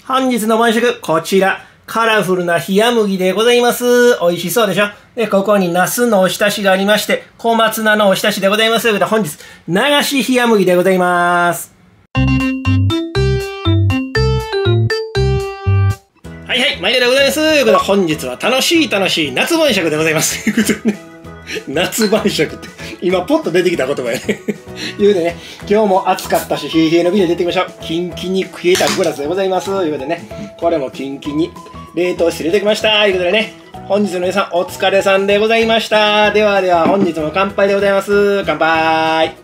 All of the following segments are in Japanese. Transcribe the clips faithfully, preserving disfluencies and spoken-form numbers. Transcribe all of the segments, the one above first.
本日の晩食、こちら。カラフルな冷麦でございます。美味しそうでしょ。で、ここにナスのおひたしがありまして、小松菜のおひたしでございます。ということで本日、流し冷麦でございます。はいはい、毎度でございます。ということで本日は楽しい楽しい夏晩食でございます。ということでね。夏晩食って、今ポッと出てきた言葉やね。いうことでね、今日も暑かったし、冷え冷えのビール出てきましょう。キンキンに冷えたグラスでございます。ということでね、これもキンキンに冷凍して入れてきました。ということでね、本日の皆さんお疲れさんでございました。ではでは本日も乾杯でございます。乾杯。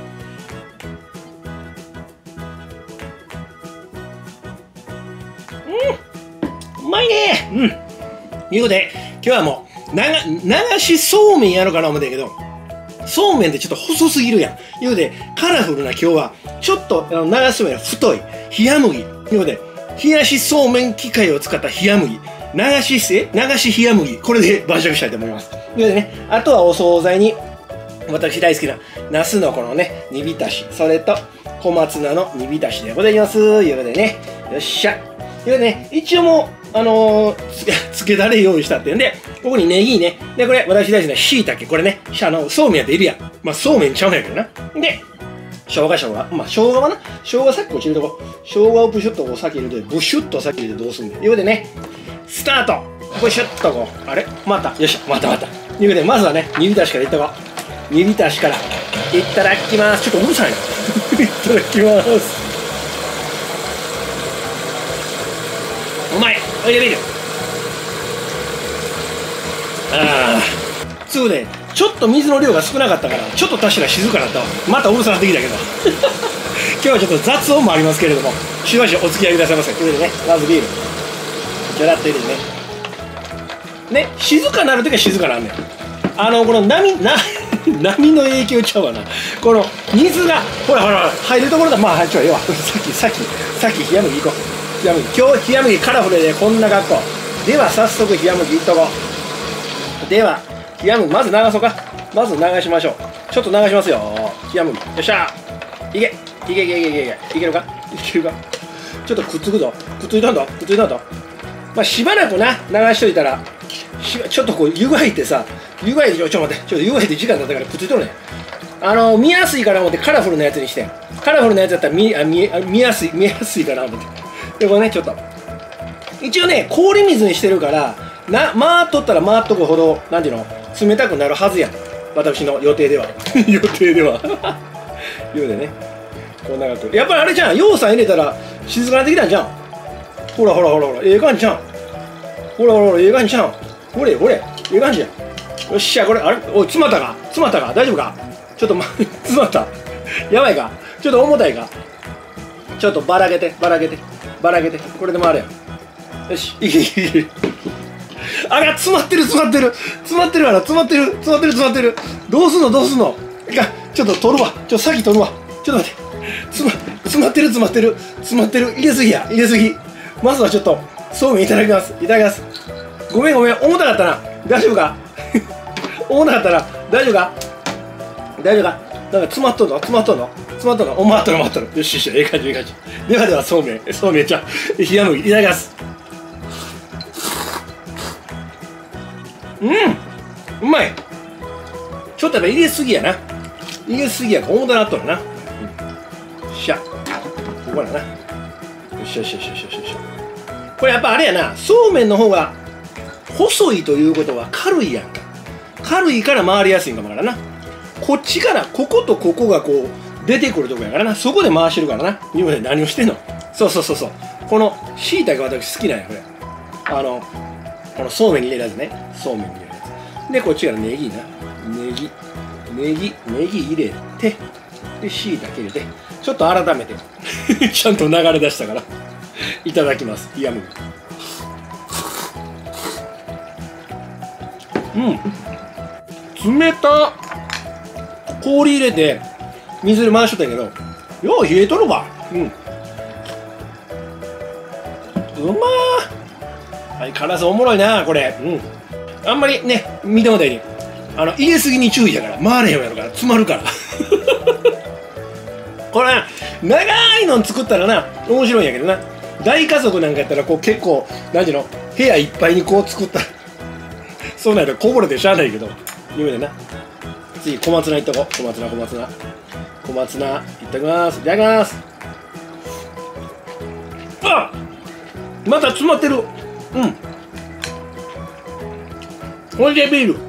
うん、うまいね。うん。ということで、今日はもう、流しそうめんやろうかな思ったけど、そうめんってちょっと細すぎるやん。いうので、カラフルな今日は、ちょっとあの流しそうめんが太い、冷麦。いうので、冷やしそうめん機械を使った冷麦。流しせ、流し冷麦。これで晩食したいと思います。ということでね、あとはお惣菜に、私大好きな、ナスのこのね、煮浸し。それと、小松菜の煮浸しでございます。ということでね、よっしゃ。ということでね、一応もう、あのー、つけ、つけだれ用意したってんで、ここにネギね。で、これ、私大好きな椎茸。これね、あの、そうめんやっているやん。まあ、そうめんちゃうんやけどな。で、生姜生姜。まあ、生姜はな、生姜さっき落ちるとこ。生姜をブシュッとこう先入れて、ブシュッと先入れてどうすんのよ。ということでね、スタートブシュッとこう。あれまた。よっしゃ。またまた。ということで、まずはね、煮浸しからいっとこう。煮浸しから。いただきます。ちょっとうるさいな。いただきます。うまい。おいでみる。ああ、そうね、ちょっと水の量が少なかったから、ちょっと足したら静かになったわ。またうるさなってきたけど。今日はちょっと雑音もありますけれども、しばしお付き合いくださいませ。ということでね、まずビール。じゃらっと入れてね。ね、静かになるときは静かなんねん。あの、この波、な、波の影響ちゃうわな。この水が、ほらほらほら、入るところだ。まあ、ちょ、ええわ。さっき、さっき、さっき冷麦行こう。冷麦。今日冷麦カラフルでこんな格好。では早速冷麦いっとこう。では、冷麦、まず流そうか。まず流しましょう。ちょっと流しますよ。冷麦。よっしゃー。いけ。いけいけいけいけいけ。いけるかいけるかちょっとくっつくぞ。くっついたんだ。くっついたんだ。まあ、しばらくな、流しといたら、しちょっとこう、湯がいてさ、湯がいて、ちょ、ちょ、待って。ちょっと湯がいて時間経ったからくっついとるね。あの、見やすいから思ってカラフルなやつにして。カラフルなやつだったら見、あ見見やすい、見やすいかな思って。で、これね、ちょっと。一応ね、氷水にしてるから、な、回っとったら回っとくほど、なんていうの、冷たくなるはずやん。私の予定では。予定では。いうでね。こんな格好。やっぱりあれじゃん。ようさん入れたら静かになってきたんじゃん。ほらほらほらほら。ええ感じじゃん。ほらほらほら、ええ感じじゃん。ほれほれ。ええ感じやん。よっしゃ、これ、あれおい、詰まったか詰まったか大丈夫かちょっと、ま、詰まった。やばいかちょっと重たいかちょっとばらけて、ばらけて、ばらけて。これで回るやん。よし、いけいけいけ。あら、詰まってる詰まってる詰まってるわな、詰まってる詰まってる詰まってる。どうすんのどうすんのいか、ちょっと取るわ。ちょっと先取るわ。ちょっと待って。詰ま、詰まってる詰まってる詰まってる。入れすぎや、入れすぎ。まずはちょっと、そうめんいただきます。いただきます。ごめんごめん、重たかったな。大丈夫か重たかったな。大丈夫か大丈夫かなんか詰まっとんの詰まっとんの詰まっとんのお、回っとる回っとる。よしよし、ええ感じええ感じ。ではでは、そうめん、そうめんちゃん、冷麦、いただきます。うん、うまい。ちょっとやっぱ入れすぎやな。入れすぎやから重たなっとるな。うん、しゃ。ここだな。よしよしよしよしよしよし。これやっぱあれやな。そうめんの方が細いということは軽いやんか。軽いから回りやすいんかもからな。こっちからこことここがこう出てくるとこやからな。そこで回してるからな。今で何をしてんのそうそうそうそう。この椎茸私好きなんやこれ。あの。このそうめんに入れるやつね。そうめんに入れるやつ。で、こっちからネギな。ネギ、ネギ、ネギ入れて、で、椎茸入れて、ちょっと改めて、ちゃんと流れ出したから、いただきます。冷麦。うん。冷た。氷入れて、水で回しとったんやけど、よう冷えとるわ。うん。うまー。はい、辛さおもろいなこれ。うん。あんまりね、見たことないに、あの、入れすぎに注意やから、回れへんやろから、詰まるから。これな、長いの作ったらな、面白いんやけどな。 大家族なんかやったらこう結構何ていうの部屋いっぱいにこう作ったそうなんやこぼれてしゃあないけど夢でな。次小松菜いっとこう。小松菜小松菜小松菜いただきます。いただきます。あまた詰まってる。うんおいしいビール。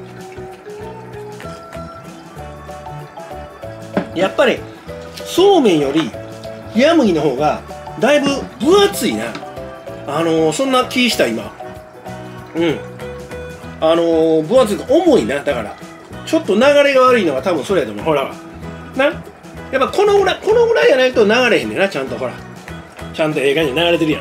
やっぱりそうめんより冷麦の方がだいぶ分厚いな。あのー、そんな気した今。うんあのー、分厚いか重いな。だからちょっと流れが悪いのは多分それやと思う。ほらなやっぱこのぐらいこのぐらいやないと流れへんねんな。ちゃんとほらちゃんとええ感じに流れてるやん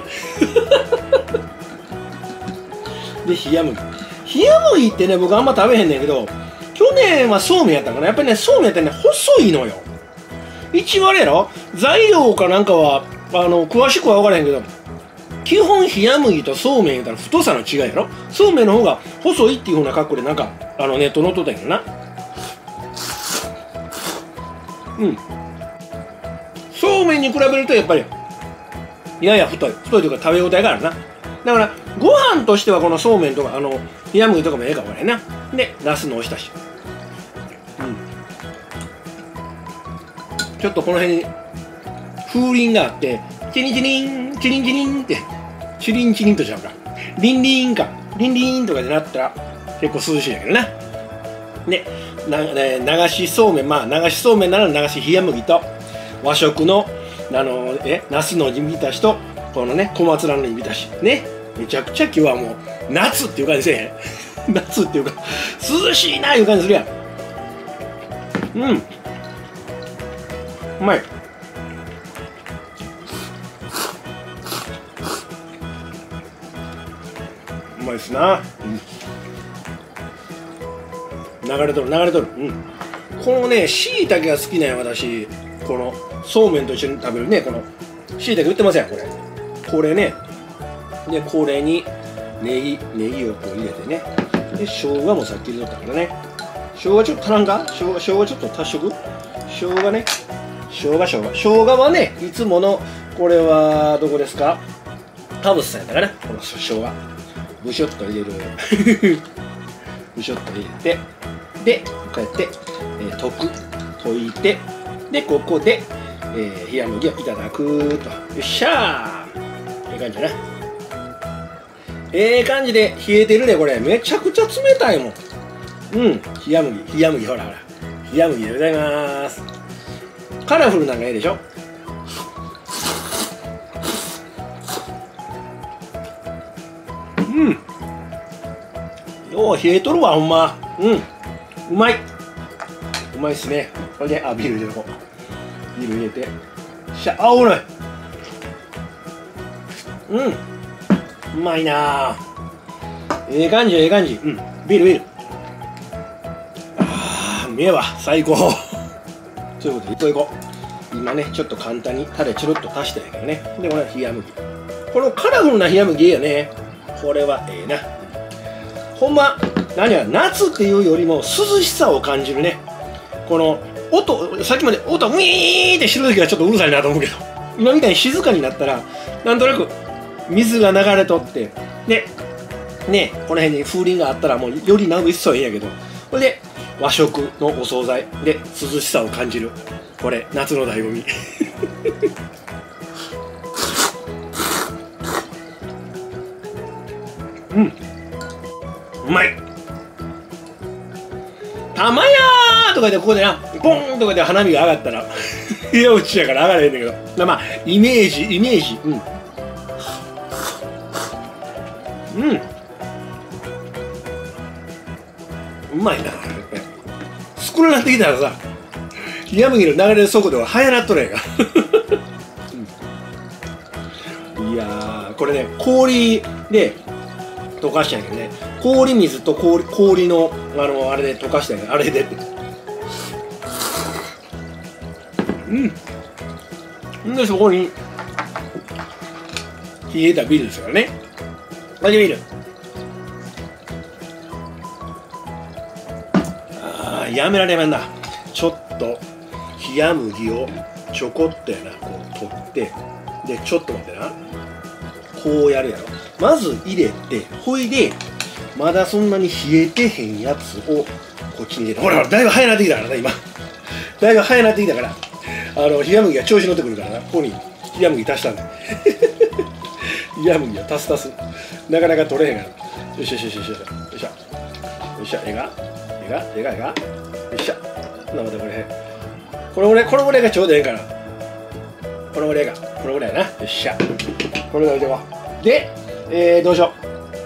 で冷麦冷麦ってね僕あんま食べへんねんけど、去年はそうめんやったんかな。やっぱりねそうめんってね細いのよ。一応あれやろ材料かなんかはあの詳しくは分からへんけど、基本冷麦とそうめん言うたら太さの違いやろ。そうめんの方が細いっていうふうな格好でなんかあのネット載っとったんやけどな。うんそうめんに比べるとやっぱりやや太い太いというか食べ応えがあるな。だからご飯としてはこのそうめんとかあの冷麦とかもええかもねな。でナスのおひたし、うん、ちょっとこの辺に風鈴があってチリンチリンチリンチリンってチリンチリンとちゃうかリンリンかリンリンとかでなったら結構涼しいんやけどな。でな、ね、流しそうめんまあ流しそうめんなら流し冷麦と和食のあのえナスの煮浸しとこのね小松菜の煮浸しね。めちゃくちゃ今日はもう夏っていう感じせえへん夏っていうか涼しいないう感じするやん。うんうまい。うまいっすな、うん、流れとる流れとる。うんこのねしいたけが好きなんや私。このそうめんと一緒に食べるねこのしいたけ売ってますやんこれ。これねでこれにネギネギをこう入れてね。で生姜もさっき入れとったからね。生姜ちょっと足らんか。生姜生姜ちょっと足しとく。生姜ね生姜生姜生姜はねいつものこれはどこですか。田淵さんやったかな。この生姜ブショッと入れるブショッと入れてでこうやって、えー、溶く溶いてでここで、えー、冷麦をいただくと。よっしゃーええ感じだな。ええ感じで冷えてるねこれ。めちゃくちゃ冷たいもん。うん冷麦冷麦ほらほら冷麦でございます。カラフルなんかええでしょ。うんよう冷えとるわほんま。うんうまいうまいっすね。これであビール入れとこう。ビール入れてしゃあおいうんうまいなあ。ええ感じええ感じ。うんビールビールああうめえわ最高ということでいこういこう。今ねちょっと簡単にタレちょろっと足したんやけどね。でこれ冷麦このカラフルな冷麦ええよね。これはええなほんま。何や夏っていうよりも涼しさを感じるね。この音さっきまで音ウィーンってしてる時はちょっとうるさいなと思うけど今みたいに静かになったらなんとなく水が流れとってでねこの辺に風鈴があったらもうよりなん一層いいんやけど、これで和食のお惣菜で涼しさを感じる。これ夏の醍醐味うんうまい。たまやーとかでここでなポンとかで花火が上がったら部屋落ちやから上がらへんねんけど、まあイメージイメージうんうんうまいな。少なくなってきたらさ冷麦の流れる速度が速なっとるやんか、うん、いやーこれね氷で溶かしたんやけどね。氷水と氷氷のあのあれで溶かしたんやけどあれでうんでそこに冷えたビールですからね。マジビールああやめられまんな。ちょっと冷麦をちょこっとやなこう取ってでちょっと待ってなこうやるやろ。まず入れて、ほいでまだそんなに冷えてへんやつをこっちに入れて、ほらほらだいぶ早なってきたからな今だいぶ早なってきたから、あの冷麦が調子乗ってくるからな。ここに冷麦足したんだ冷麦を足す足すなかなか取れへんから。よしよしよしよしよしよいしょよいしょ。えがえがえがえがよいしょ。なのでこれこれぐらいこれぐらいがちょうどええから、このぐらいがこのぐらいやな。よっしゃ、これが置いてこう。で、えー、どうしよ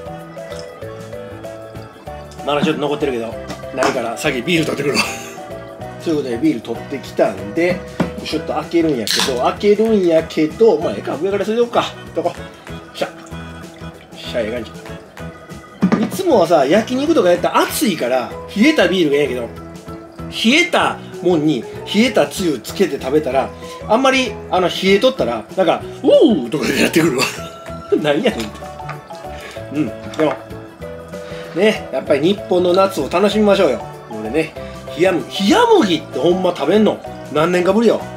う。まだちょっと残ってるけどないから先ビール取ってくるわということでビール取ってきたんでちょっと開けるんやけど開けるんやけどまあええか、上からそれでおくか。どこしゃしゃ、ええ感じ。いつもはさ焼肉とかやったら熱いから冷えたビールがええけど、冷えたもんに冷えたつゆつけて食べたらあんまりあの冷えとったらなんか「おー!」とかでやってくるわ何やねんって。うん、でもね、やっぱり日本の夏を楽しみましょうよ。俺ね、冷麦冷麦ってほんま食べんの何年かぶりよ。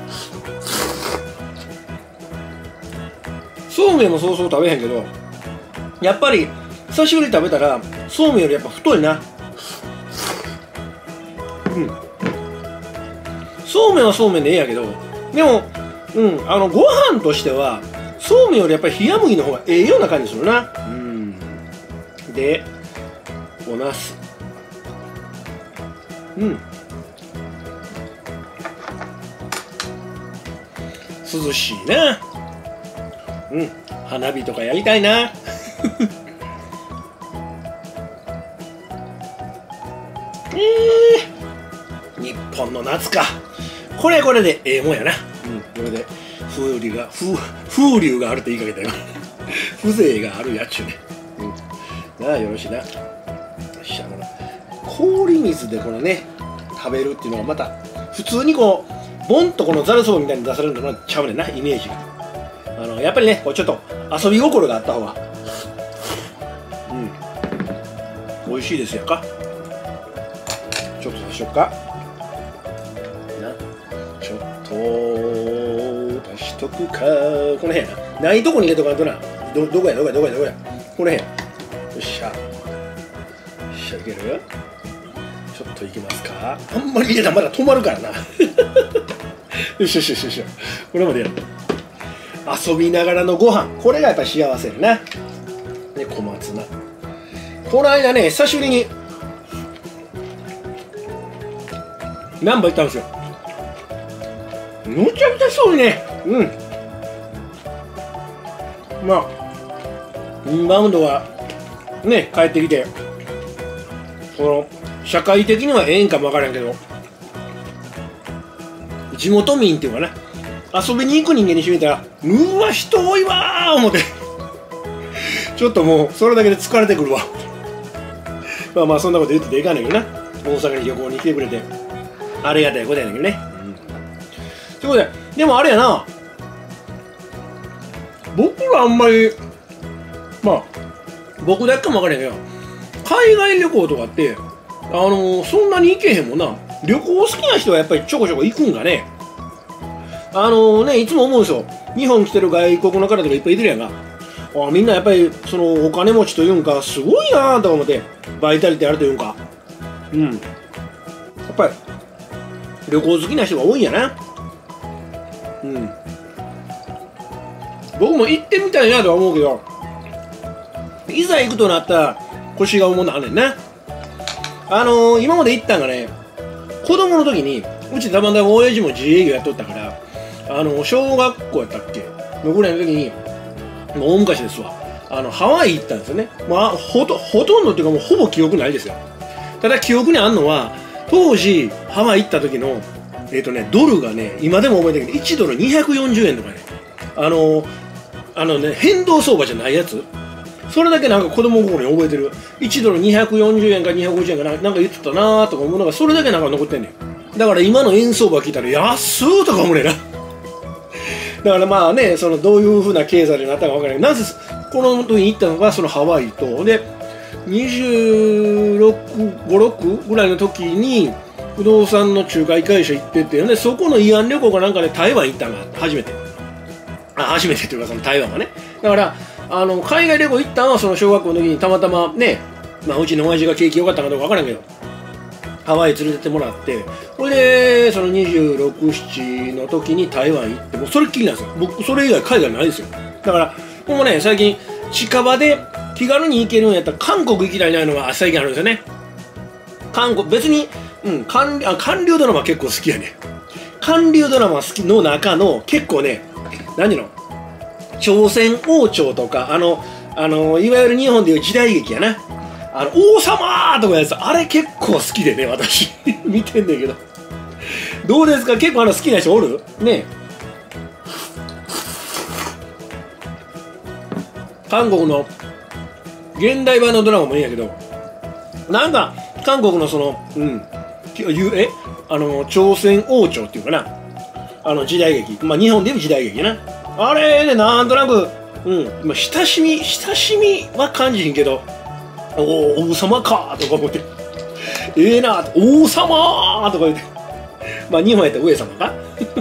そうめんもそうそう食べへんけど、やっぱり久しぶりに食べたらそうめんよりやっぱ太いな。うん、そうめんはそうめんでええやけど、でも、うん、あのご飯としてはそうめんよりやっぱり冷麦の方がええような感じするな。うん、でおなす、うん、涼しいな。うん、花火とかやりたいなえー、日本の夏か。これこれでええもんやな。うん、これで風流が風風流があるって言いかけたよ風情があるやっちゅうね。うん、なあよろしいな。よっしゃ、この氷水でこのね食べるっていうのがまた普通にこうボンとこのざるそばみたいに出されるのがちゃうねんな、イメージが。あのやっぱりねこうちょっと遊び心があった方がうん美味しいですよか。ちょっと足しよっかな。ちょっと足しとくか。この辺やな、ないとこに入れとかんとな。どどこやどこやどこやどこやこの辺。よっしゃよっしゃ、いける。ちょっといきますか。あんまり入れたらまだ止まるからなよしよしよしよし、これまでやる。遊びながらのご飯、これがやっぱり幸せやな。で小松菜、この間ね久しぶりに難波行ったんですよ。むちゃくちゃそうね。うん、まあインバウンドはね帰ってきてこの社会的にはええんかもわからんけど、地元民っていうかな、遊びに行く人間にしてみたらうわ人多いわー思ってちょっともうそれだけで疲れてくるわまあまあそんなこと言ってていかないけどな。大阪に旅行に来てくれてありがたいことやねんけどね。うん、ということで、でもあれやな、僕はあんまりまあ僕だけかもわからんけど海外旅行とかってあのー、そんなに行けへんもんな。旅行好きな人はやっぱりちょこちょこ行くんがね。あのー、ねいつも思うんですよ。日本来てる外国の方とかいっぱいいてるやんか。あみんなやっぱりそのお金持ちというんかすごいなーとか思って、バイタリティあるというんか、うんやっぱり旅行好きな人が多いんやな。うん僕も行ってみたいなとは思うけど、いざ行くとなったら腰が重なるねんな。あのー、今まで行ったんがね、子供の時にうちたまたま親父も自営業やっとったから、あのー、小学校やったっけのぐらいの時にもう大昔ですわ、あのハワイ行ったんですよね。まあほとほとんどっていうかもうほぼ記憶ないですよ。ただ記憶にあるのは当時ハワイ行った時のえっとねドルがね今でも覚えてるけどいちドルにひゃくよんじゅうえんとかね、あのー、あのね変動相場じゃないやつ、それだけなんか子供心に覚えてる。いちドルにひゃくよんじゅうえんかにひゃくごじゅうえんかな、なんか言ってたなーとか思うのがそれだけなんか残ってんねん。だから今の円相場聞いたら安ーとか思うねんなだからまあね、そのどういうふうな経済になったか分からない。なぜこの時に行ったのがそのハワイとでにじゅうろく、ご、ろくぐらいの時に不動産の仲介会社行ってて、でそこの慰安旅行かなんかで台湾行ったのが初めて。あ初めてというかその台湾はね。だからあの海外旅行行ったのはその小学校の時にたまたまね、まあ、うちの親父が景気良かったかどうか分からんけどハワイ連れてってもらって、それでそのにじゅうろく、ななの時に台湾行って、もうそれっきりなんですよ。僕それ以外海外ないですよ。だから僕もね、最近近場で気軽に行けるんやったら韓国行きたいなのが最近あるんですよね。韓国別に、うん、韓あ韓流ドラマ結構好きやね。韓流ドラマ好きの中の結構ね、何の朝鮮王朝とか、あのあのいわゆる日本でいう時代劇やな、あの王様とかやつ、あれ結構好きでね、私見てんだけど、どうですか？結構あの好きな人おるね。韓国の現代版のドラマもいいんやけど、なんか韓国のそのうんえあの朝鮮王朝っていうかな、あの時代劇、まあ日本でいう時代劇やな、あれでなんとなくうん今親しみ親しみは感じひんけど、おお王様かとか思って、ええな王様とか言って、まあ日本やったら上様か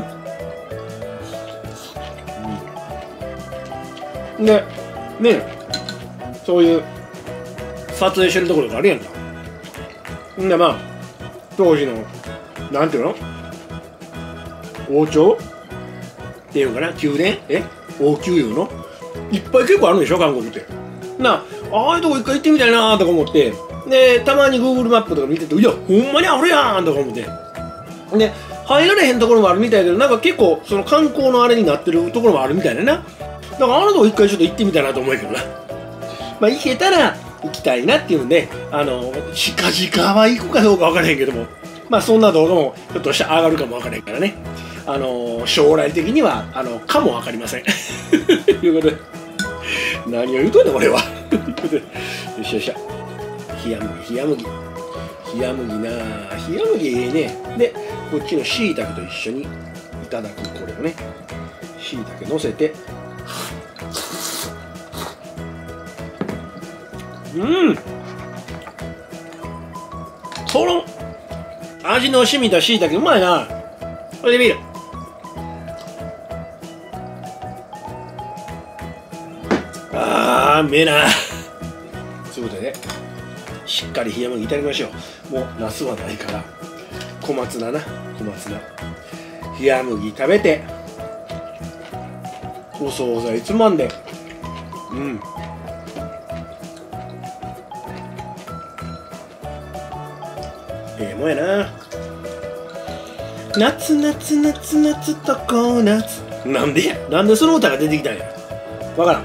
うん、でね、そういう撮影してるところがあるやんか。んでまあ当時のなんていうの王朝っていうかな、宮殿え王宮いうのいっぱい結構あるんでしょ韓国って。なああいうとこ一回行ってみたいなとか思って、でたまに Google マップとか見てて、いやほんまにあるやんとか思って、で入られへんところもあるみたいだけど、なんか結構その観光のあれになってるところもあるみたいだな。だからあのとこ一回ちょっと行ってみたいなと思うけどな。まあ行けたら行きたいなっていうんで、あの近々は行くかどうか分からへんけども、まあそんな動画もひょっとしたら上がるかも分からへんからね、あの将来的にはあのかも分かりませんということで、何を言うとんねん俺はよしよっしゃ、冷麦冷麦冷麦なあ、冷麦ええね。でこっちのしいたけと一緒にいただく、これをね、しいたけのせて、うんとろん、味の染みたしいたけうまいな。これで見る、あーうめえな。ということでね、しっかり冷麦いただきましょう。もう夏はないから小松菜な、小松菜冷麦食べてお惣菜つまんで、うんええもんやな。夏夏夏夏とこ夏、なんでやなんでその歌が出てきたんやわからん。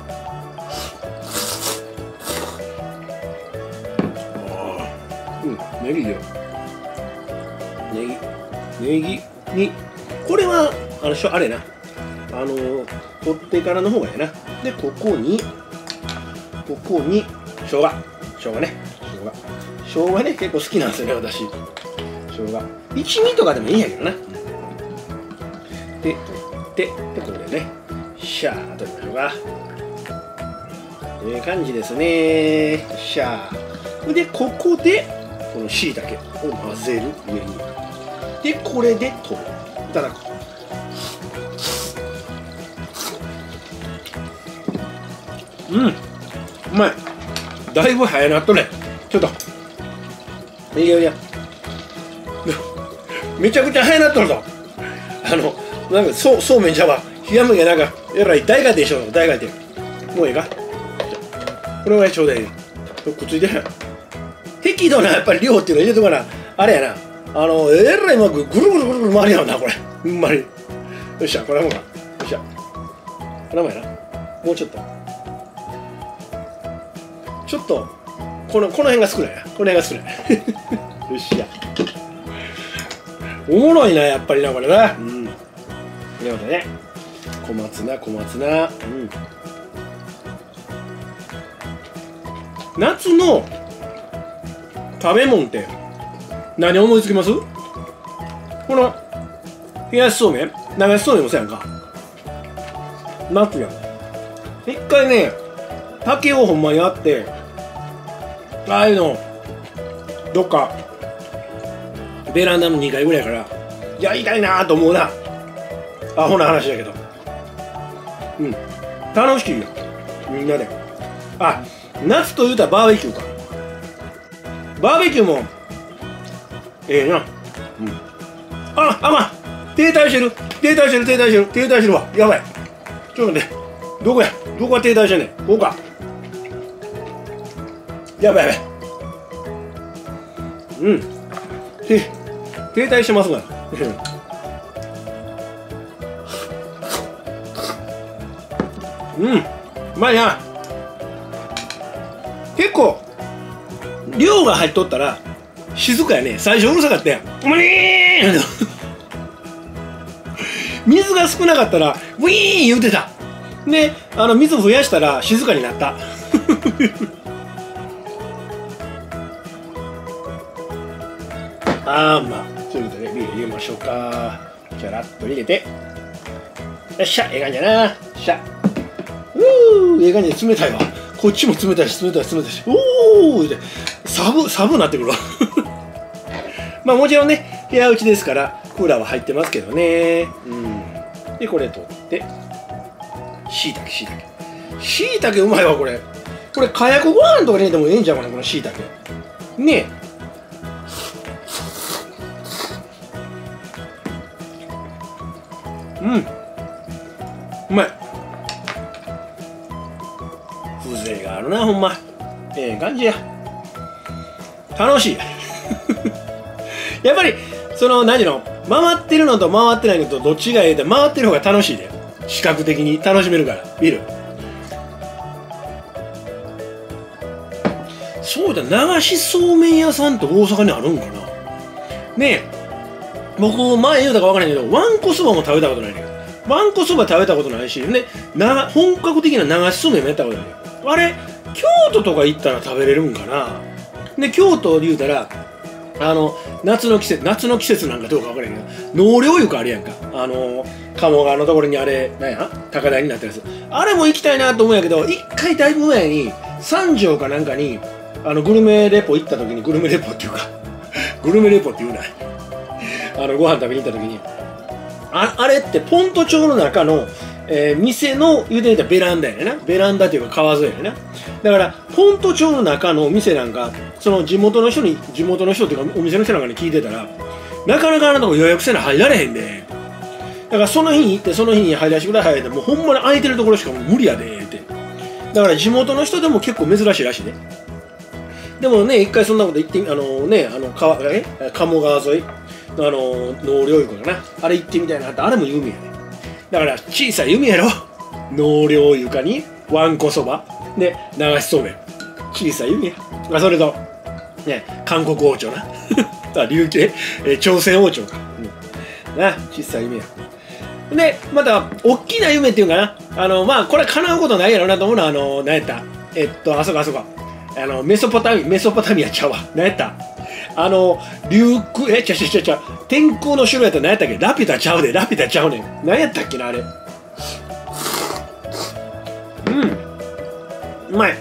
うん、ネギよ、ネギネギにこれはあのしょあれな、あのー、取ってからの方がいいな。でここにここに生姜生姜ね、生姜生姜ね結構好きなんですよね私。生姜一味とかでもいいんやけどな。で取ってでこれでねシャーっといきましょうか。ええ感じですね。シャーでここでこのしいたけを混ぜる上に、でこれで取る、いただく。うんうまい、だいぶ早なっとね。ちょっといやいやめちゃくちゃ早なっとるぞ。あのなんかそうそうめんちゃうわ、冷麦がなんかえらい大回転しよう、大回転。もうええか、これぐらいちょうだいね。くっついてる。適度なやっぱり量っていうの入れとかな、あれやな、あのえらいうまくぐるぐるぐるぐる回りやんなこれ、ほんまに。よっしゃこれもか、よっしゃこれもやな、もうちょっとちょっとこのこの辺が少ないな、この辺が少ないよっしゃおもろいなやっぱりなこれな。うんということでね、小松菜小松菜、うん夏の食べ物って何思いつきます？この冷やしそうめん、流しそうめんもそうやんか、夏やん。一回ね竹をほんまにあって、ああいうのどっかベランダのにかいぐらいからやりたいなと思うな。アホな話だけど、うん楽しいよ。 みんなで。あ、夏と言うたらバーベキューか。バーベキューもええな。うん。あ、あまん、停滞してる停滞してる停滞してる停滞してるわ。やばい。ちょっと待って、どこやどこが停滞してんねん。ここか。やばいやばい。うん。て停滞してますが。うん、うまいな。結構量が入っとったら静かやね。最初うるさかったやん。うまいー水が少なかったらウィーン言うてた。で、あの水増やしたら静かになった。あーまあ、そういうことでビール入れましょうか。ちゃらっと入れて、よっしゃ、ええ感じやな。よっしゃ、うー、ええ感じで冷たいわ。こっちも冷たいし冷たいし冷たいし、おーってサブサブなってくるわ。まあもちろんね、部屋打ちですからクーラーは入ってますけどね。うん。でこれ取ってしいたけしいたけしいたけうまいわ。これこれかやこご飯とかに入れてもええんちゃうかな、このしいたけねえ。うん、うまい。風情があるな、ほんま。ええ感じや。楽しい。やっぱりその何の回ってるのと回ってないのとどっちがええって、回ってる方が楽しいで。視覚的に楽しめるから見る。そうだ、流しそうめん屋さんって大阪にあるんかな。ねえ、僕前言うたか分からへんけど、わんこそばも食べたことないねん。わんこそば食べたことないし、ね、な本格的な流しそうめんもやったことないねん。あれ京都とか行ったら食べれるんかな。で京都で言うたら、あの夏の季節夏の季節なんかどうか分からへんけど、納涼床あるやんか。あの鴨川のところにあれなんや高台になってるやつ、あれも行きたいなと思うんやけど、一回だいぶ前に三条かなんかにあのグルメレポ行った時に、グルメレポっていうかグルメレポって言うな、あのご飯食べに行った時に、あ, あれってポント町の中の、えー、店の言うてみたらベランダやねんな。ベランダっていうか川沿いやねんな。だからポント町の中の店なんか、その地元の人に地元の人っていうかお店の人なんかに聞いてたら、なかなかあのとこ予約せな入られへんで。だからその日に行ってその日に入らしてくださいって、もうほんまに空いてるところしかもう無理やでって。だから地元の人でも結構珍しいらしいね。でもね、一回そんなこと言ってみ、あのね、あの川え鴨川沿いあの納涼床かな、あれ行ってみたいなって。あれも有名やね。だから小さい夢やろ。納涼床にわんこそばで流しそうめん、小さい夢や。あ、それとね、韓国王朝な。琉球、え朝鮮王朝か、うん、な、小さい夢や。でまた大きな夢っていうかな、あのまあこれ叶うことないやろなと思うのは、あの何やったえっとあそこあそこあのメソポタミメソポタミアちゃうわ、何やったあの琉球えちゃちゃちゃちゃ天空の城やったら何やったっけ、ラピュタちゃうで、ラピュタちゃうねん、何やったっけなあれ。うん、うまい。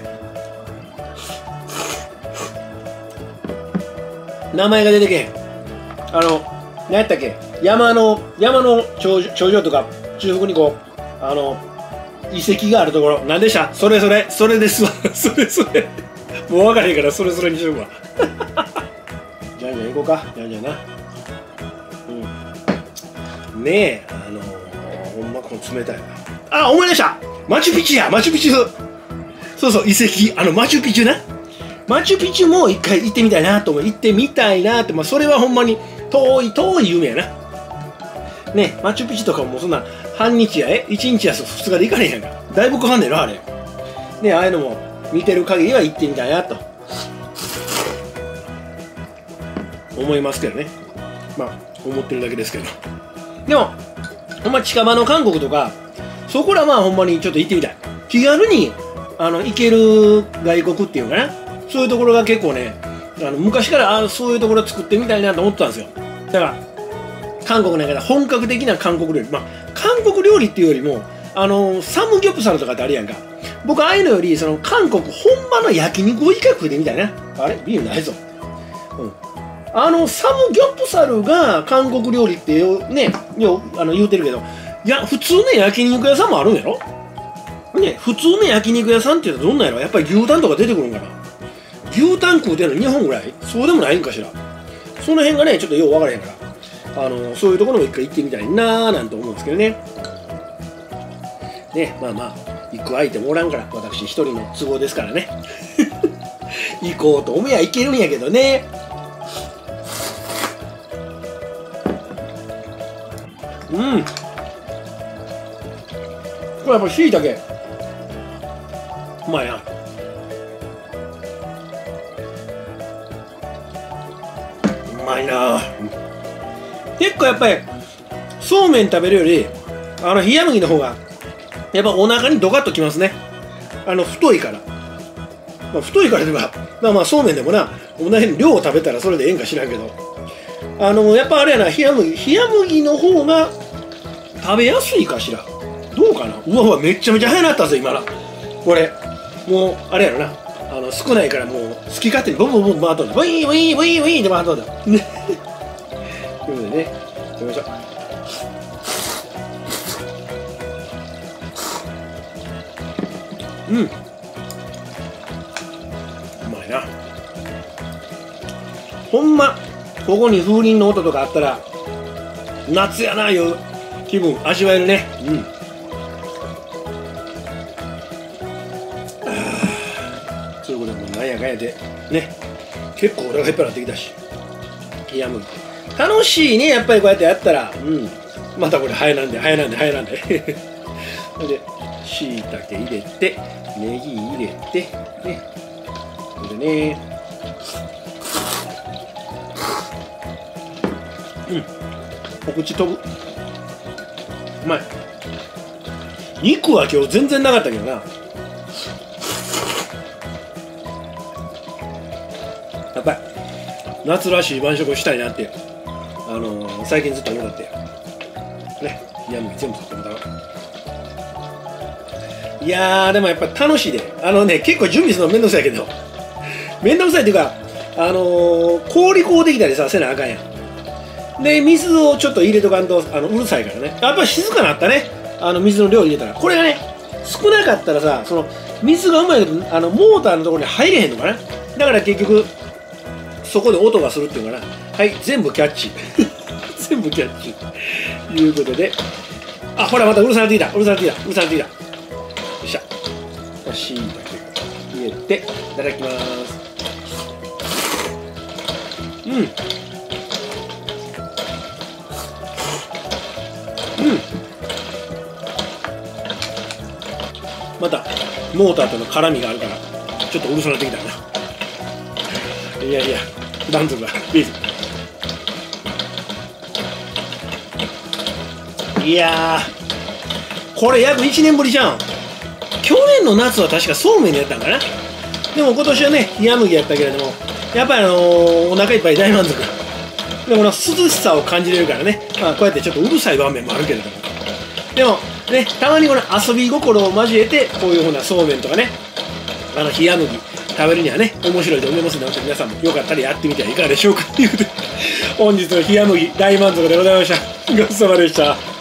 名前が出てけへん。あの何やったっけ、山の山の頂上、頂上とか中腹にこうあの遺跡があるところ、何でした？それそれそれですわ。それそれもう分からへんからそれそれにしようか。じゃあじゃあ行こうか。じゃあじゃあな。うん。ねえ、あのー、ほんまこの冷たいな。あ、思い出した。マチュピチュや、マチュピチュ。そうそう、遺跡、あのマチュピチュな。マチュピチュも一回行ってみたいなと思う。行ってみたいなって、まあそれはほんまに遠い遠い夢やな。ね、マチュピチュとかもそんな半日やえ一日やふつかで行かれへんやんか。だいぶかかんねえなあれ。ね、ああいうのも見てる限りは行ってみたいなと思いますけどね。まあ思ってるだけですけど。でもほんま近場の韓国とかそこらまあほんまにちょっと行ってみたい。気軽にあの行ける外国っていうかな、そういうところが結構ね、あの昔からあそういうところ作ってみたいなと思ってたんですよ。だから韓国なんかで本格的な韓国料理、まあ韓国料理っていうよりもあのサムギョプサルとかってあるやんか。僕ああいうのよりその韓国本場の焼肉を一回食ってみたいな。あれビールないぞ。うん。あのサムギョプサルが韓国料理ってよねよあの言うてるけど、いや普通ね焼肉屋さんもあるんやろ。 ね、普通の焼肉屋さんっていうのはどんなんやろ。やっぱり牛タンとか出てくるんかな。牛タン食うてるのにほんぐらい、そうでもないんかしら。その辺がねちょっとよう分からへんから、あのそういうところも一回行ってみたいなーなんて思うんですけどね。ね、まあまあ行く相手もおらんから私一人の都合ですからね行こうと思えば行けるんやけどね。うん、これやっぱしいたけうまいな。うまいな。結構やっぱりそうめん食べるよりあの冷麦の方がやっぱお腹にドカッときますね。あの太いから、まあ、太いからというか、まあまあそうめんでもな同じ量を食べたらそれでええんか知らんけど、あのやっぱあれやな、冷麦冷麦の方が食べやすいかしら。どうかな。うわうわめっちゃめちゃ早なったぞ今な。これもうあれやろな、あの少ないからもう好き勝手にボンボンボン回っとんだ。ウィーンウィーンウィーンウィーンって回っとんだねということでね、食べましょう。うん、うまいな。ほんまここに風鈴の音とかあったら夏やないう気分味わえるね。うん、あそういうことでもうなんやかんやでね、結構お腹いっぱいになってきたし、いやもう楽しいねやっぱりこうやってやったら。うん、またこれ早なんで早なんで早なんででしいたけ入れてネギ入れてね、これでね、うん、お口飛ぶ。うまい。肉は今日全然なかったけどな。やっぱり夏らしい晩食をしたいなって、あのー、最近ずっと思ってね、冷麦全部買ってもらう。いやーでもやっぱ楽しいで、あのね結構準備するのめんどくさいけど、めんどくさいっていうか、あのー、氷こうできたりさせなあかんやん。で水をちょっと入れとかんとあのうるさいからね。やっぱり静かなったね、あの水の量入れたら。これがね少なかったらさ、その水がうまいけどあのモーターのところに入れへんのかな。だから結局そこで音がするっていうかな。はい、全部キャッチ全部キャッチということで、あほらまたうるさなってきたうるさなってきたうるさなってきた。よっしゃ、しいたけ入れていただきます。うんうん、またモーターとの絡みがあるからちょっとうるさなってきたな。いやいや満足だ。いいいやーこれ約いちねんぶりじゃん。去年の夏は確かそうめんでやったんかな。でも今年はね冷麦やったけれども、やっぱりあのー、お腹いっぱい大満足で、この涼しさを感じれるからね、まあ、こうやってちょっとうるさい場面もあるけれども、でもねたまにこの遊び心を交えてこういうふうなそうめんとかね、あの冷麦食べるにはね面白いと思いますので、皆さんもよかったらやってみてはいかがでしょうかということで、本日の冷麦大満足でございました。ごちそうさまでした。